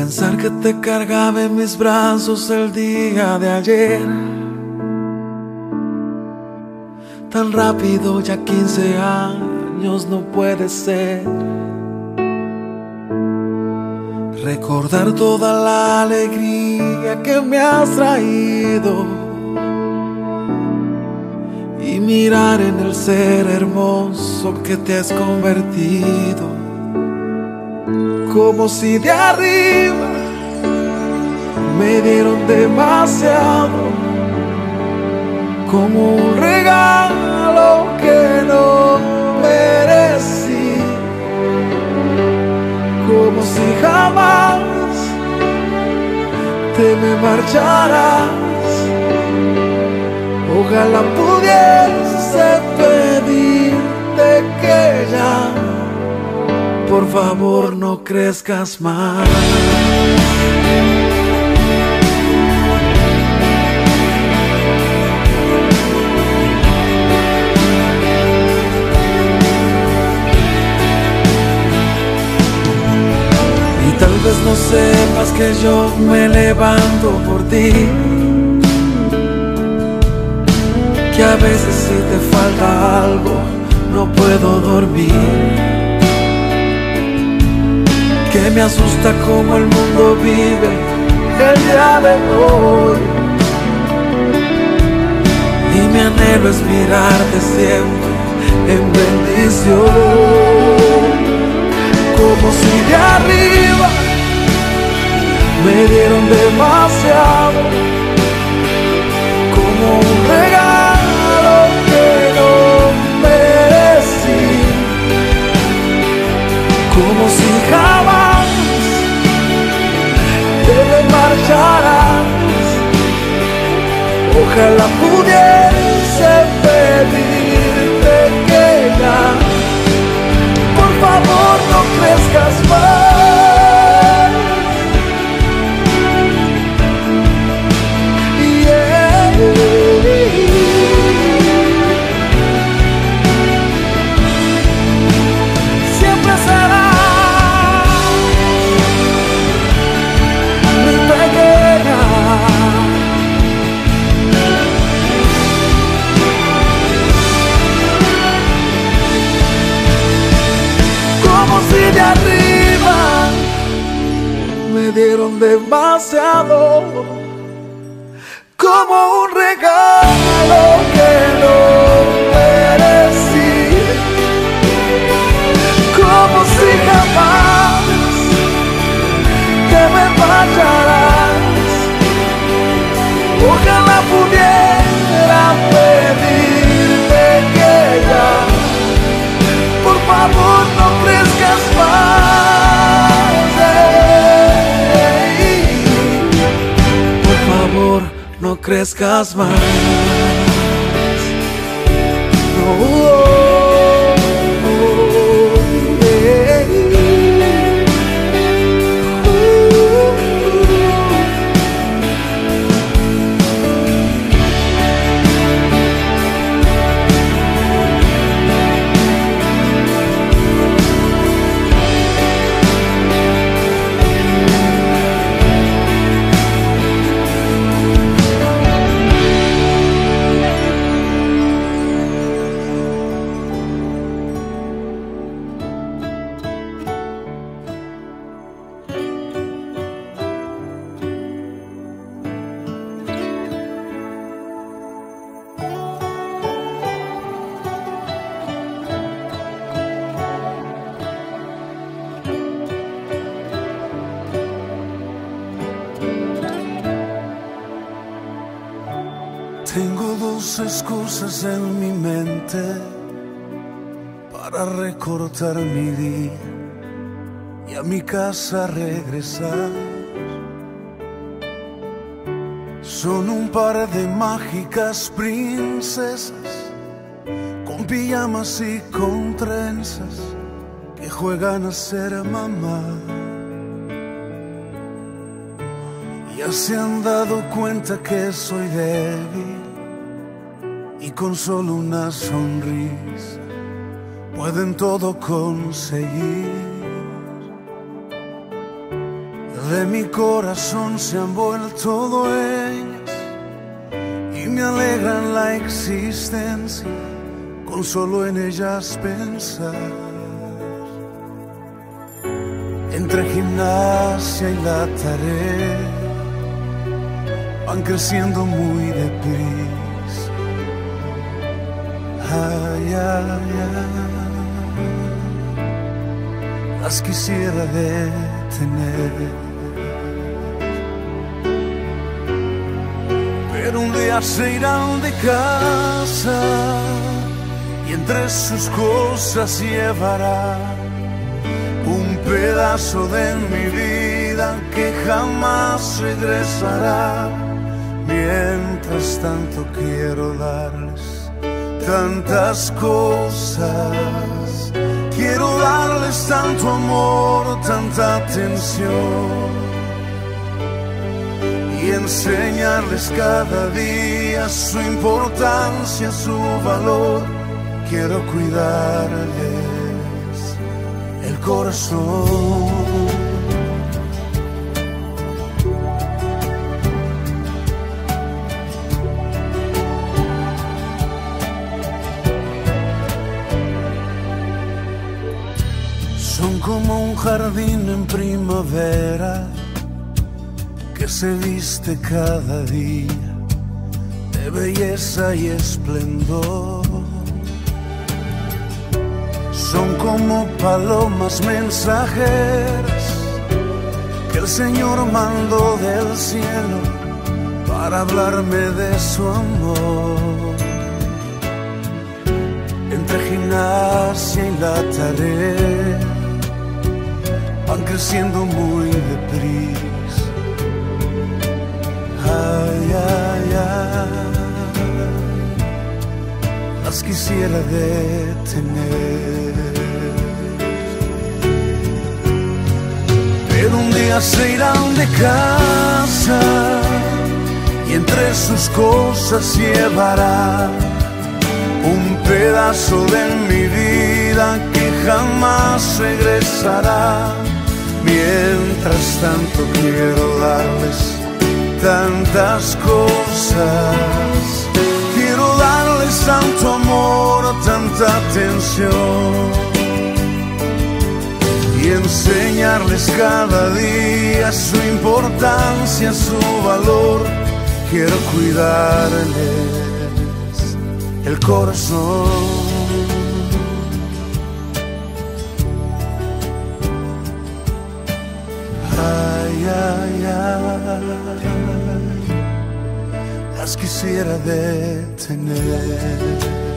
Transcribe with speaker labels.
Speaker 1: Pensar que te cargaba en mis brazos el día de ayer, tan rápido, ya 15 años no puede ser. Recordar toda la alegría que me has traído y mirar en el ser hermoso que te has convertido. Como si de arriba me dieron demasiado, como un regalo que no merecí, como si jamás te me marcharas. Ojalá pudiese pedirte que ya, por favor, no crezcas más. Y tal vez no sepas que yo me levanto por ti, que a veces si te falta algo no puedo dormir, que me asusta cómo el mundo vive el día de hoy, y mi anhelo es mirarte siempre en bendición. Como si de arriba me dieron demasiado, como un regalo que no merecí, como si jamás te me marcharás. Ojalá pudiese pedirte que ya, por favor, no crezcas más. Siempre será mi pequeña, como si de arriba me dieron demasiado, como un regalo que no merecí, como si jamás te me fallarás. Ojalá pudiera pedirte que ya, por favor, no crezcas más. Por favor, no crezcas más. No.
Speaker 2: Tengo dos excusas en mi mente para recortar mi día y a mi casa regresar. Son un par de mágicas princesas con pijamas y con trenzas que juegan a ser mamá. Ya se han dado cuenta que soy débil y con solo una sonrisa pueden todo conseguir. de mi corazón se han vuelto dueñas y me alegran la existencia con solo en ellas pensar. Entre gimnasia y la tarea van creciendo muy deprisa. Ay, ay, ay, las quisiera detener, pero un día se irán de casa y entre sus cosas llevarán un pedazo de mi vida que jamás regresará. Mientras tanto quiero darles tantas cosas, quiero darles tanto amor, tanta atención y enseñarles cada día su importancia, su valor. Quiero cuidarles el corazón. Son como un jardín en primavera que se viste cada día de belleza y esplendor. Son como palomas mensajeras que el Señor mandó del cielo para hablarme de su amor. Entre gimnasia y la tarea van creciendo muy deprisa. Ay, ay, ay, las quisiera detener, pero un día se irán de casa y entre sus cosas llevará un pedazo de mi vida que jamás regresará. Mientras tanto quiero darles tantas cosas, quiero darles tanto amor, tanta atención y enseñarles cada día su importancia, su valor. Quiero cuidarles el corazón. Ay, ay, ay, las quisiera detener.